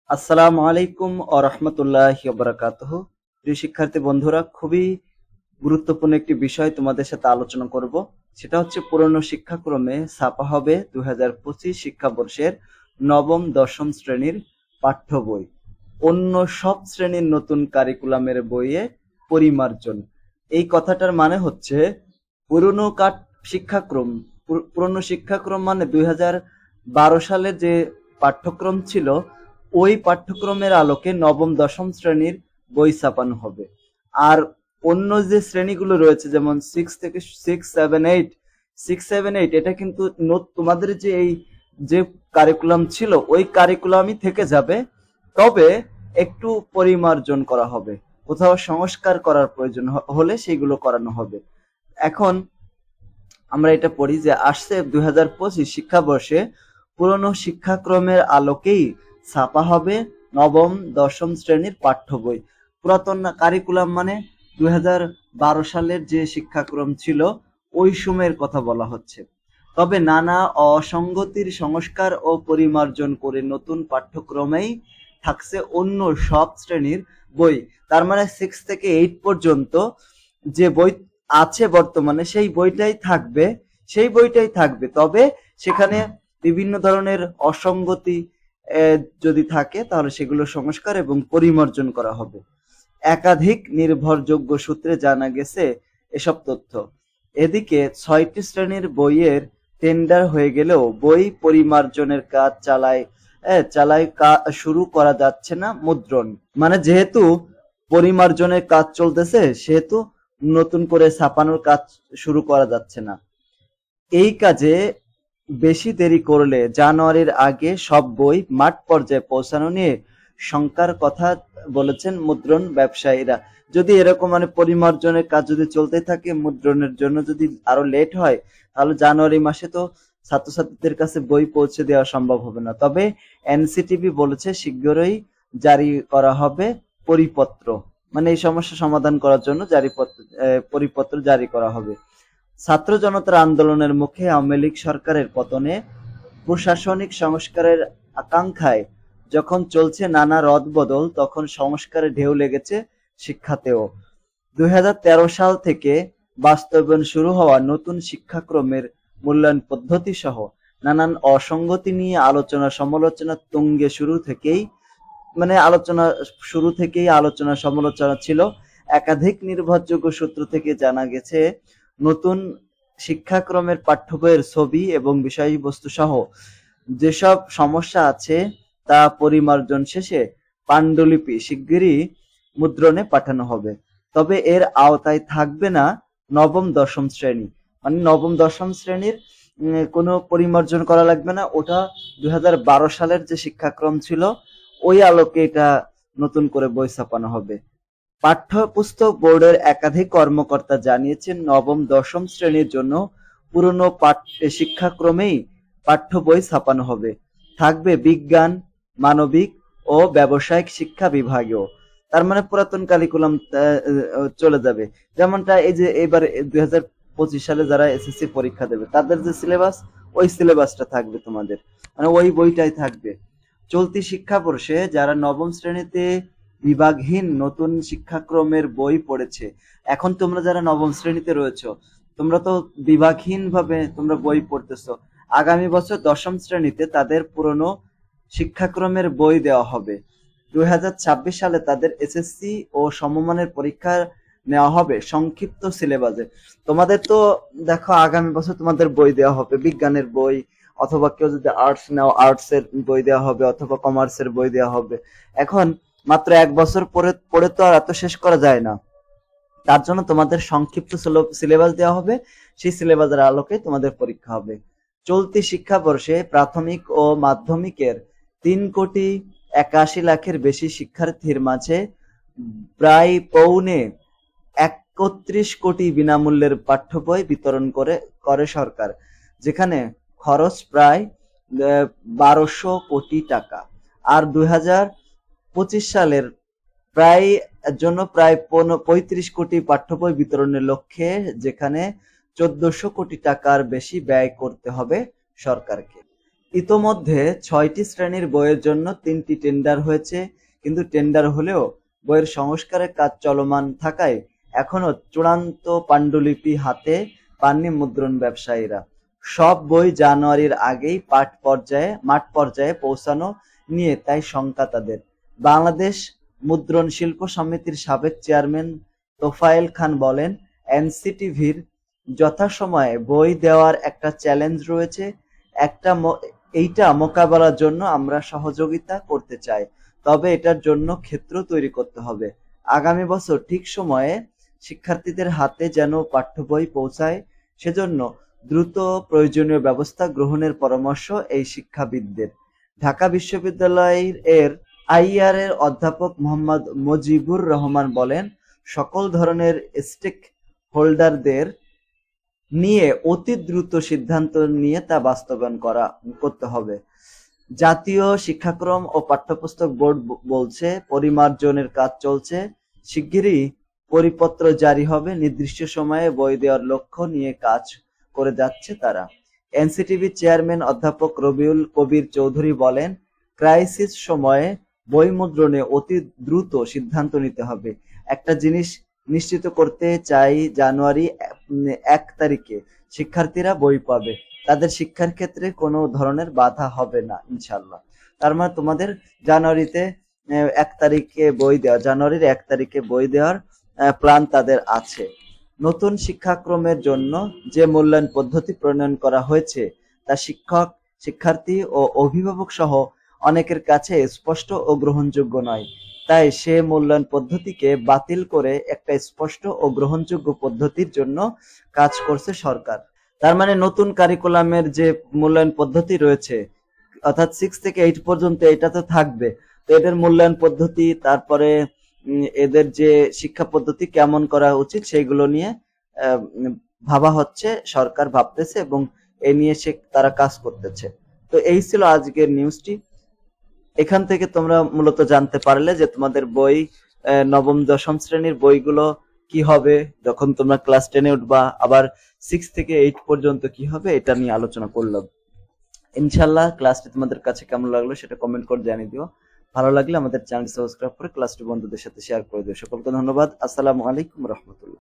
আসসালামু আলাইকুম ওয়া রাহমাতুল্লাহি ওয়া বারাকাতুহু। প্রিয় শিক্ষার্থী বন্ধুরা, খুবই গুরুত্বপূর্ণ একটি বিষয় তোমাদের সাথে আলোচনা করব। সেটা হচ্ছে পুরনো শিক্ষাক্রমে ছাপা হবে 2025 শিক্ষাবর্ষের নবম দশম শ্রেণীর পাঠ্য বই। অন্য সব শ্রেণীর নতুন কারিকুলামের বইয়ে পরিমার্জন। এই কথাটার মানে হচ্ছে পুরনো শিক্ষাক্রম পুরনো শিক্ষাক্রম মানে 2012 সালে যে পাঠ্যক্রম ছিল, ওই পাঠ্যক্রমের আলোকে নবম দশম শ্রেণীর বই ছাপানো হবে। আর অন্য যে শ্রেণীগুলো রয়েছে, যেমন সিক্স সেভেন এইট, এটা কিন্তু তোমাদের যে এই যে কারিকুলাম ছিল ওই কারিকুলামই থেকে যাবে, তবে একটু পরিমার্জন করা হবে, কোথাও সংস্কার করার প্রয়োজন হলে সেগুলো করানো হবে। এখন আমরা এটা পড়ি যে আসছে 2025 শিক্ষাবর্ষে পুরনো শিক্ষাক্রমের আলোকেই ছাপা হবে নবম দশম শ্রেণীর পাঠ্য বই। পুরাতন কারিকুলাম মানে 2012 সালের যে শিক্ষাক্রম ছিল ওই সময়ের কথা বলা হচ্ছে। তবে নানা অসঙ্গতির সংস্কার ও পরিমার্জন করে নতুন পাঠ্যক্রমেই থাকছে অন্য সব শ্রেণীর বই। তার মানে 6 থেকে 8 পর্যন্ত যে বই আছে বর্তমানে সেই বইটাই থাকবে, তবে সেখানে বিভিন্ন ধরনের অসঙ্গতি যদি থাকে তাহলে সেগুলো সংস্কার এবং পরিমার্জন করা হবে। একাধিক নির্ভরযোগ্য সূত্রে জানা গেছে এসব তথ্য। এদিকে 6টি শ্রেণীর বইয়ের টেন্ডার হয়ে গেলেও বই পরিমার্জনের কাজ শুরু করা যাচ্ছে না মুদ্রণ। মানে যেহেতু পরিমার্জনের কাজ চলতেছে, সেহেতু নতুন করে ছাপানোর কাজ শুরু করা যাচ্ছে না। এই কাজে বেশি দেরি করলে জানুয়ারির আগে সব বই মাঠ পর্যায়ে পৌঁছানো নিয়ে শঙ্কার কথা বলেছেন মুদ্রণ ব্যবসায়ীরা। যদি এরকম পরিমার্জনের কাজ যদি চলতে থাকে, মুদ্রণের জন্য যদি আরো লেট হয়, তাহলে জানুয়ারি মাসে তো ছাত্রছাত্রীদের কাছে বই পৌঁছে দেওয়া সম্ভব হবে না। তবে এনসিটিবি বলেছে শীঘ্রই জারি করা হবে পরিপত্র, মানে এই সমস্যা সমাধান করার জন্য পরিপত্র জারি করা হবে। ছাত্র জনতার আন্দোলনের মুখে আওয়ামী লীগ সরকারের পতনে প্রশাসনিক সংস্কারের আকাঙ্ক্ষায় যখন চলছে নানা রদবদল, তখন সংস্কারের ঢেউ লেগেছে শিক্ষাতেও। 2013 সাল থেকে বাস্তবায়ন শুরু হওয়া নতুন শিক্ষাক্রমের মূল্যায়ন পদ্ধতি সহ নানান অসঙ্গতি নিয়ে আলোচনা সমালোচনা তুঙ্গে শুরু থেকেই আলোচনা সমালোচনা ছিল। একাধিক নির্ভরযোগ্য সূত্র থেকে জানা গেছে নতুন শিক্ষাক্রমের পাঠ্য বইয়ের ছবি এবং বিষয়বস্তু সহ যেসব সমস্যা আছে তা পরিমার্জন শেষে পাণ্ডুলিপি শিগগিরই মুদ্রণে পাঠানো হবে। তবে এর আওতায় থাকবে না নবম দশম শ্রেণী, মানে নবম দশম শ্রেণীর কোনো পরিমার্জন করা লাগবে না। ওটা 2012 সালের যে শিক্ষাক্রম ছিল ওই আলোকে এটা নতুন করে বই ছাপানো হবে। পাঠ্যপুস্তক বোর্ডের একাধিক কর্মকর্তা জানিয়েছেন নবম দশম শ্রেণীর জন্য পুরনো শিক্ষাক্রমেই পাঠ্য বই ছাপানো হবে। থাকবে বিজ্ঞান, মানবিক ও ব্যবসায়িক শিক্ষা বিভাগেও। তার মানে পুরাতন কারিকুলাম চলে যাবে। যেমনটা এই যে এবার 2025 সালে যারা এসএসসি পরীক্ষা দেবে তাদের যে সিলেবাস, ওই সিলেবাসটা থাকবে তোমাদের, মানে ওই বইটাই থাকবে। চলতি শিক্ষাবর্ষে যারা নবম শ্রেণীতে বিভাগহীন নতুন শিক্ষাক্রমের বই পড়েছে, এখন তোমরা যারা নবম শ্রেণীতে রয়েছো, তোমরা তো বিভাগহীন ভাবে তোমরা বই পড়তেছো। আগামী বছর দশম শ্রেণীতে তাদের পুরনো শিক্ষাক্রমের বই দেওয়া হবে। 2026 সালে তাদের এসএসসি ও সমমানের পরীক্ষা নেওয়া হবে সংক্ষিপ্ত সিলেবাসে। তোমাদের তো দেখো আগামী বছর তোমাদের বই দেওয়া হবে, বিজ্ঞানের বই, অথবা কেউ যদি আর্টস নাও আর্টস এর বই দেওয়া হবে, অথবা কমার্সের বই দেওয়া হবে। এখন মাত্র 1 বছর পড়ে তো আর এত শেষ করা যায় না, তার জন্য তোমাদের সংক্ষিপ্ত সিলেবাস দেওয়া হবে, সেই সিলেবাসের আলোকে তোমাদের পরীক্ষা হবে। চলতি শিক্ষাবর্ষে প্রাথমিক ও মাধ্যমিকের 3,81,00,000-এর বেশি শিক্ষার্থীর মাঝে প্রায় পৌনে 31 কোটি বিনামূল্যের পাঠ্য বই বিতরণ করে সরকার, যেখানে খরচ প্রায় 1200 কোটি টাকা। আর 2025 সালের প্রায় 35 কোটি পাঠ্য বই বিতরণের লক্ষ্যে, যেখানে 1400 কোটি টাকার বেশি ব্যয় করতে হবে সরকারকে। ইতোমধ্যে ৬টি শ্রেণীর বইয়ের জন্য ৩টি টেন্ডার হয়েছে, কিন্তু টেন্ডার হলেও বইয়ের সংস্কারের কাজ চলমান থাকায় এখনো চূড়ান্ত পাণ্ডুলিপি হাতে পাননি মুদ্রণ ব্যবসায়ীরা। সব বই জানুয়ারির আগেই মাঠ পর্যায়ে পৌঁছানো নিয়ে তাই শঙ্কা তাদের। বাংলাদেশ মুদ্রণ শিল্প সমিতির সাবেক চেয়ারম্যান তোফায়েল খান বলেন, এনসিটিভির যথাসময়ে বই দেওয়ার একটা চ্যালেঞ্জ রয়েছে, এইটা মোকাবেলার জন্য আমরা সহযোগিতা করতে চাই, তবে এটার জন্য ক্ষেত্র তৈরি করতে হবে। আগামী বছর ঠিক সময়ে শিক্ষার্থীদের হাতে যেন পাঠ্য বই পৌঁছায়, সেজন্য দ্রুত প্রয়োজনীয় ব্যবস্থা গ্রহণের পরামর্শ এই শিক্ষাবিদদের। ঢাকা বিশ্ববিদ্যালয়ের আইআর এর অধ্যাপক মোহাম্মদ মুজিবুর রহমান বলেন, সকল ধরনের স্টেক হোল্ডারদের নিয়ে অতি দ্রুত সিদ্ধান্ত নিয়ে তা বাস্তবায়ন করতে হবে। জাতীয় শিক্ষাক্রম ও পাঠ্যপুস্তক বোর্ড বলছে, পরিমার্জনের কাজ চলছে, শিগগিরই পরিপত্র জারি হবে। নির্দিষ্ট সময়ে বই দেওয়ার লক্ষ্য নিয়ে কাজ করে যাচ্ছে তারা। এনসিটিভি চেয়ারম্যান অধ্যাপক রবিউল কবির চৌধুরী বলেন, ক্রাইসিস সময়ে বই মুদ্রণে অতি দ্রুত সিদ্ধান্ত নিতে হবে। একটা জিনিস নিশ্চিত করতে চাই, জানুয়ারি ১ তারিখে শিক্ষার্থীরা বই পাবে, তাদের শিক্ষার ক্ষেত্রে কোনো ধরনের বাধা হবে না ইনশাল্লাহ। তার মানে তোমাদের জানুয়ারির ১ তারিখে বই দেওয়ার প্ল্যান তাদের আছে। নতুন শিক্ষাক্রমের জন্য যে মূল্যায়ন পদ্ধতি প্রণয়ন করা হয়েছে তা শিক্ষক, শিক্ষার্থী ও অভিভাবক সহ অনেকের কাছে স্পষ্ট ও গ্রহণযোগ্য নয়। তাই সে মূল্যায়ন পদ্ধতিকে বাতিল করে একটা স্পষ্ট ও গ্রহণযোগ্য পদ্ধতির জন্য কাজ করছে সরকার। তার মানে নতুন কারিকুলামের যে মূল্যায়ন পদ্ধতি রয়েছে, অর্থাৎ 6 থেকে 8 পর্যন্ত এটা তো থাকবে, তো এদের মূল্যায়ন পদ্ধতি, তারপরে এদের যে শিক্ষা পদ্ধতি কেমন করা উচিত সেইগুলো নিয়ে ভাবা হচ্ছে, সরকার ভাবতেছে এবং এ নিয়ে তারা কাজ করতেছে। তো এই ছিল আজকের নিউজটি। এখান থেকে তোমরা মূলত জানতে পারলে যে তোমাদের বই নবম দশম শ্রেণীর বইগুলো কি হবে যখন তোমরা ক্লাস 10-এ উঠবা, আবার 6 থেকে 8 পর্যন্ত কি হবে, এটা নিয়ে আলোচনা করলাম। ইনশাল্লাহ ক্লাসটি তোমাদের কাছে কেমন লাগলো সেটা কমেন্ট করে জানিয়ে দিও। ভালো লাগলে আমাদের চ্যানেল সাবস্ক্রাইব করে ক্লাসটি বন্ধুদের সাথে শেয়ার করে দিও। সকলকে ধন্যবাদ। আসসালামু আলাইকুম রহমতুল্লাহ।